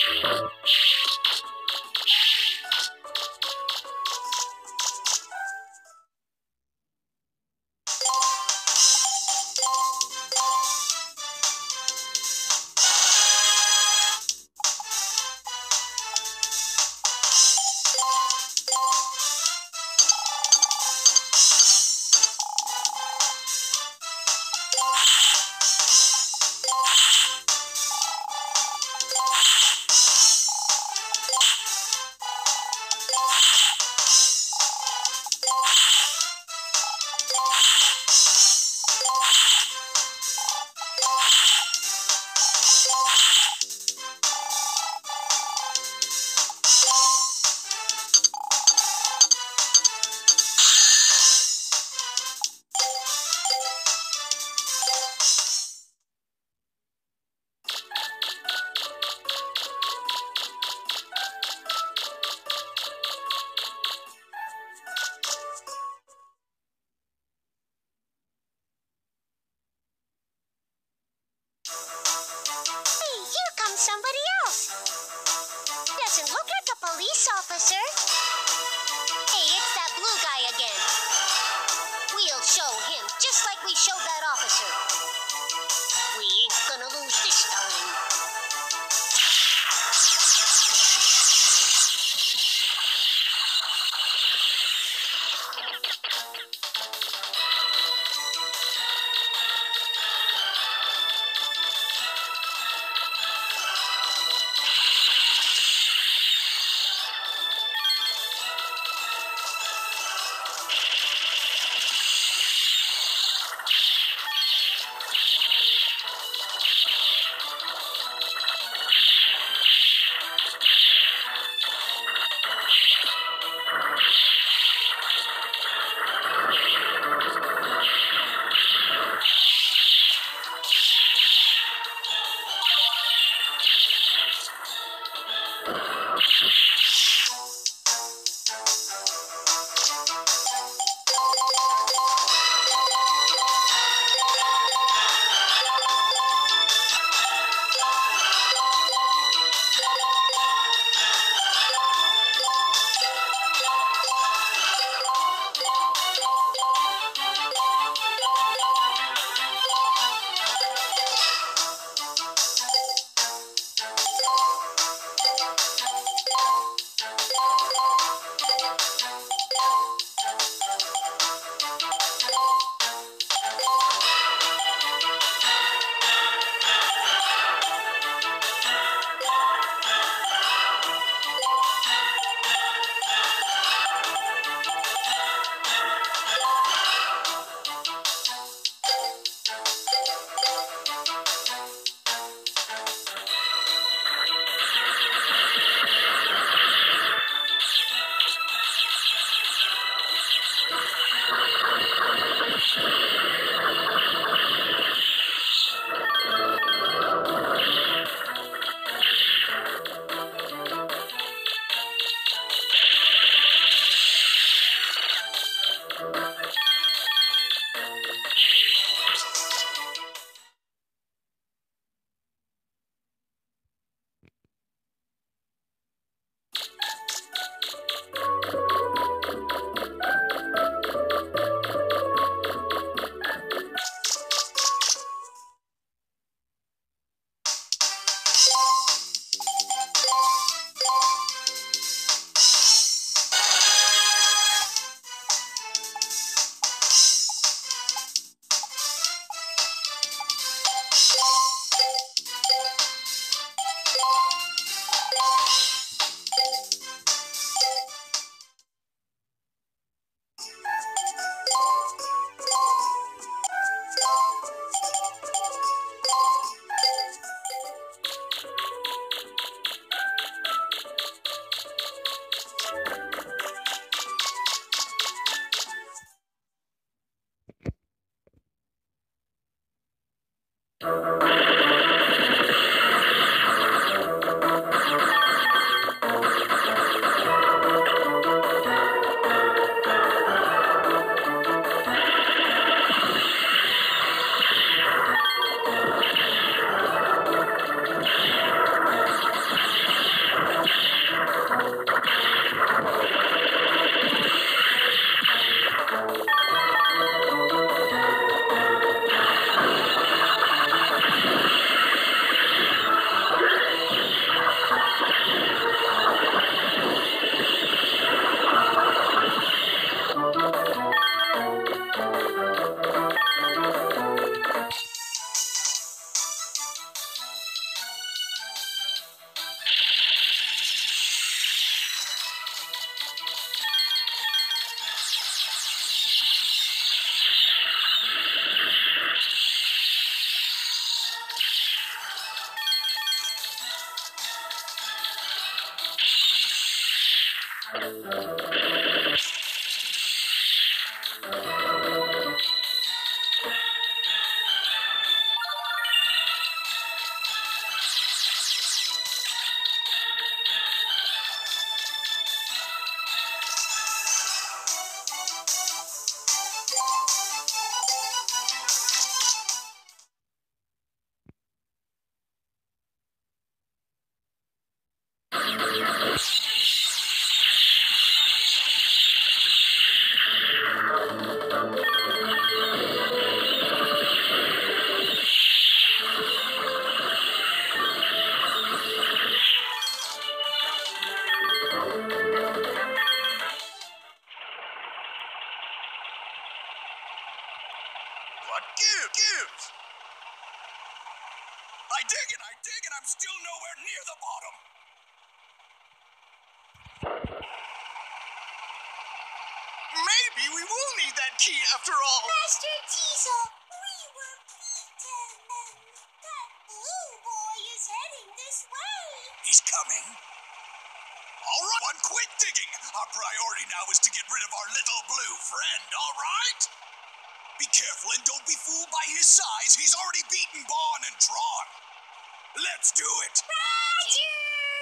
Hey, here comes somebody else. Doesn't look like a police officer. Hey, it's that blue guy again. We'll show him, just like we showed that officer. We ain't gonna lose this time. What gives? I dig it, I'm still nowhere near the bottom. Maybe we will need that key after all. Master Teasel, we were beaten. That blue boy is heading this way. He's coming. All right, one quick digging. Our priority now is to get rid of our little blue friend, all right? Be careful and don't be fooled by his size. He's already beaten Bon and Tron. Let's do it. Roger!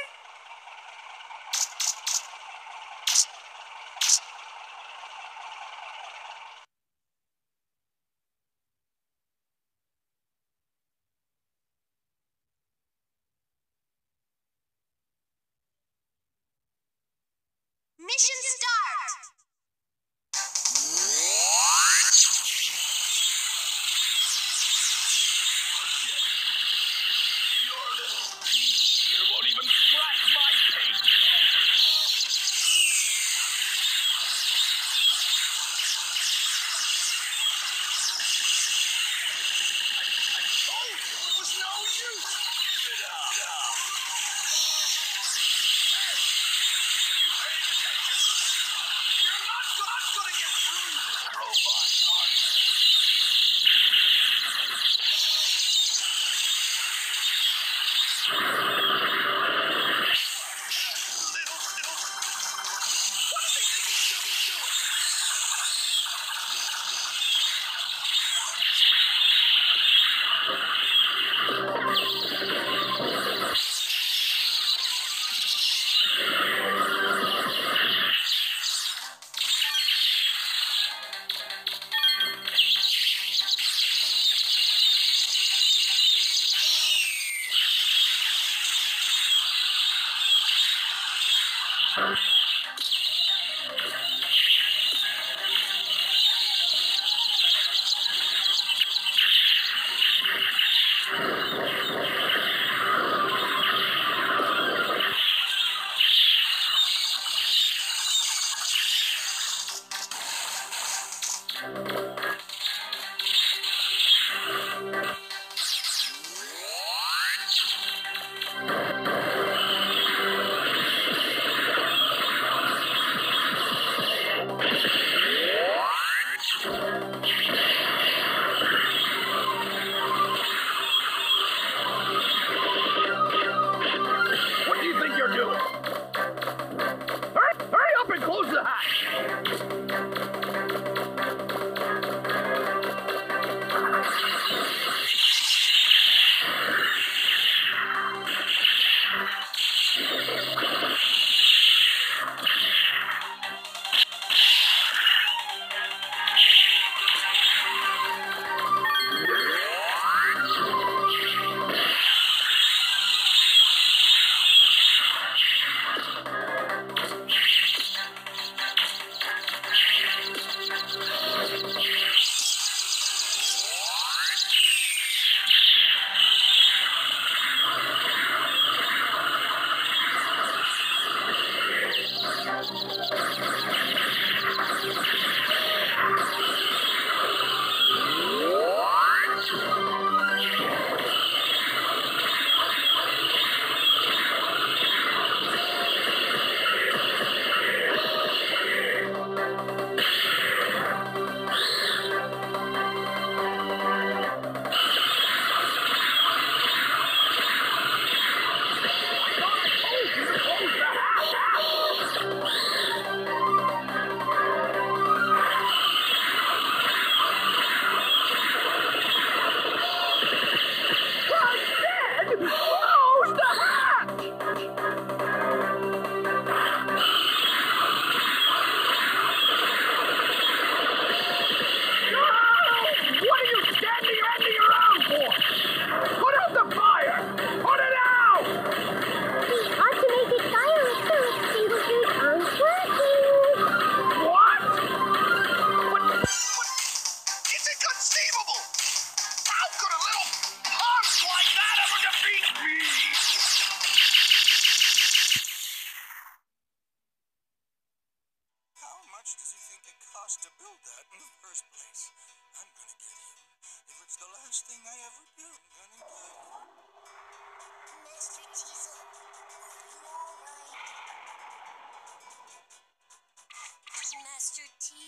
Mission start! Your little piece here won't even scratch my paint. I told you it was no use. Sit down. Hey, you paying attention? You're not gonna get through this robot, are you? Little. What does he think he's doing? What do you think you're doing? Hurry up and close the hatch!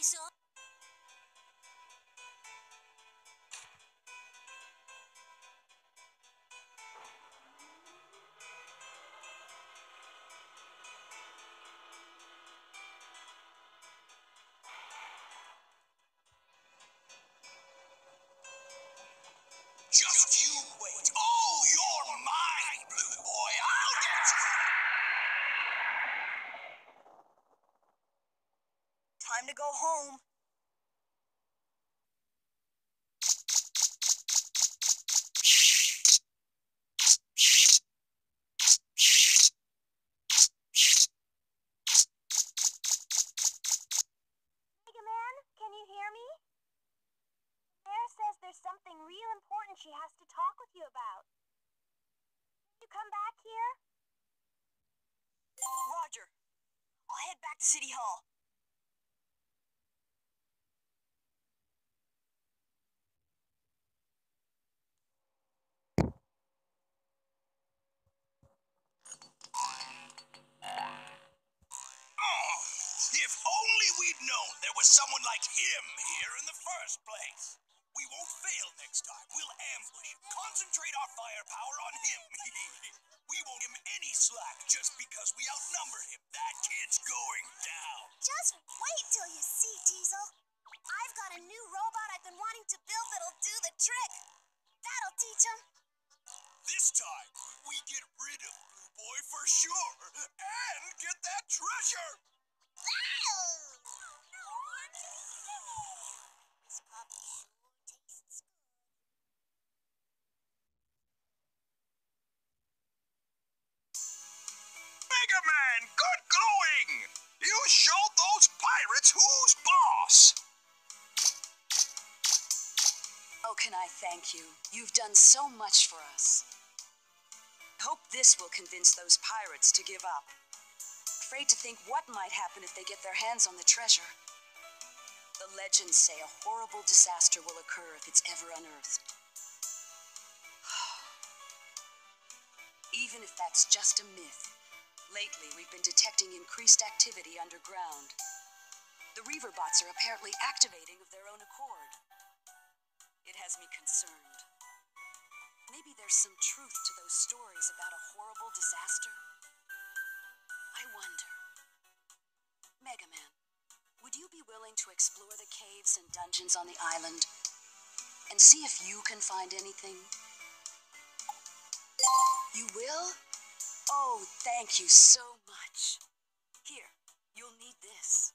Teasel. Just you wait. Oh, you're mine, Blue Boy. I'll get you. Time to go home. Mega Man, can you hear me? The mayor says there's something real important she has to talk with you about. Can you come back here? Roger. I'll head back to City Hall. Oh, if only we'd known there was someone like him here in the first place. We won't fail next time. We'll ambush him, concentrate our firepower on him. We won't give him any slack just because we outnumber him. That kid's going down. Just wait till you see, Teasel. I've got a new robot I've been wanting to build that'll do the trick. That'll teach him. This time, we get rid of Blue Boy for sure, and get that treasure. This coffee sure tastes good. Mega Man, good going! You showed those pirates who's boss. How can I thank you? You've done so much for us. Hope this will convince those pirates to give up. Afraid to think what might happen if they get their hands on the treasure. The legends say a horrible disaster will occur if it's ever unearthed. Even if that's just a myth, lately we've been detecting increased activity underground. The Reaver bots are apparently activating of their own accord. It has me concerned. Maybe there's some truth to those stories about a horrible disaster. I wonder. Mega Man, would you be willing to explore the caves and dungeons on the island and see if you can find anything? You will? Oh, thank you so much. Here, you'll need this.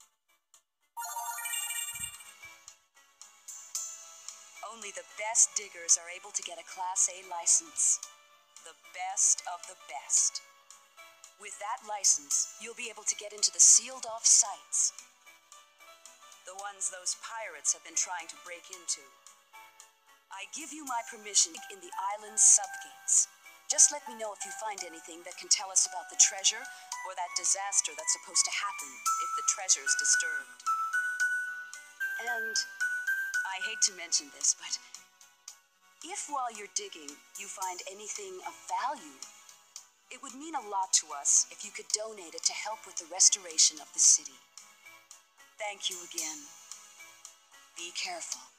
Only the best diggers are able to get a Class A license. The best of the best. With that license, you'll be able to get into the sealed-off sites. The ones those pirates have been trying to break into. I give you my permission in the island's subgates. Just let me know if you find anything that can tell us about the treasure or that disaster that's supposed to happen if the treasure's disturbed. And I hate to mention this, but if while you're digging you find anything of value, it would mean a lot to us if you could donate it to help with the restoration of the city. Thank you again. Be careful.